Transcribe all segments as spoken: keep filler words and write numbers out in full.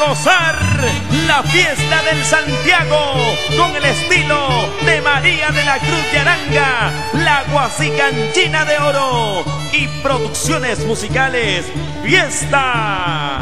gozar la fiesta del Santiago con el estilo de María de la Cruz de Aranga, la Guasicanchina de Oro y producciones musicales Fiesta.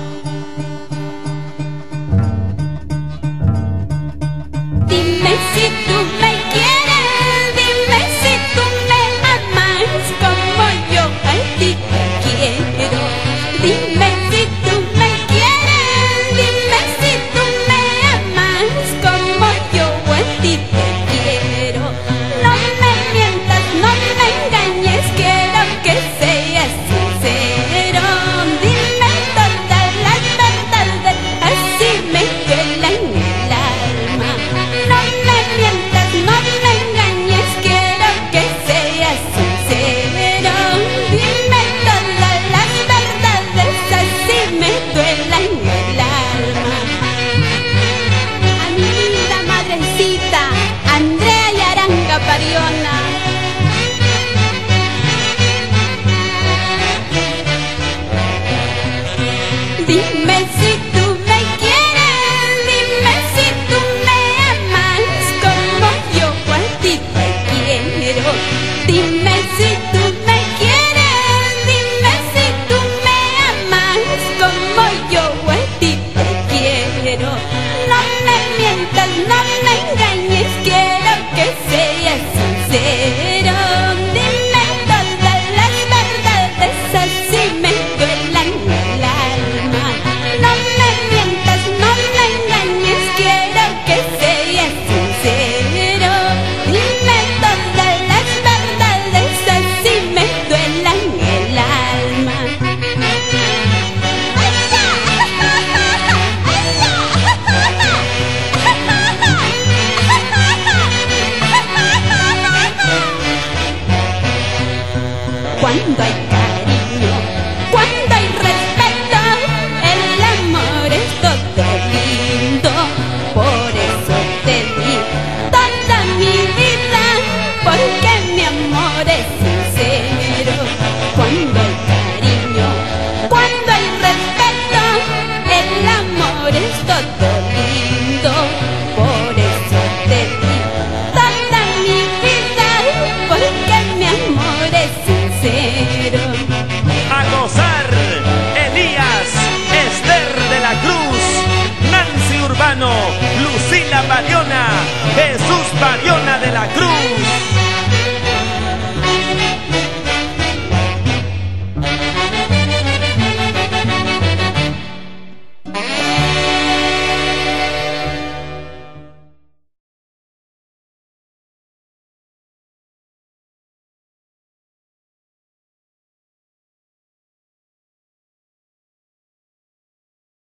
Dime si tú me quieres, dime si tú me amas como yo a ti te quiero. Dime si tú me quieres, dime si tú me amas como yo a ti te quiero. No me mientas, no me engañes, quiero que seas sincero. Dime todas las verdades, así me duelen el alma. No me mientas, no me engañes, quiero que seas sincero. Dime todas las verdades, así me duelen el alma. A mi linda madrecita, Andrea y Aranga Pariona. Dime si tú me quieres, dime si tú me amas como yo a ti te quiero. Dime si tú me quieres, dime si tú me amas como yo a ti te quiero. No me mientas, no me engañes, quiero que seas sincero. Dime todas las verdades, así me duelen el alma. No me mientas, no me engañes, quiero que seas sincero. Dime todas las verdades, así me duelen el alma. Cuando hay cariño, cuando hay respeto, el amor es todo lindo. Por eso te di toda mi vida, porque mi amor es sincero. Cuando hay cariño, cuando hay respeto, el amor es todo lindo. Por eso te di toda mi vida, porque mi amor es sincero. A gozar, Elías, Esther de la Cruz, Nancy Urbano, Lucila Bariona, Jesús Bariona de la Cruz.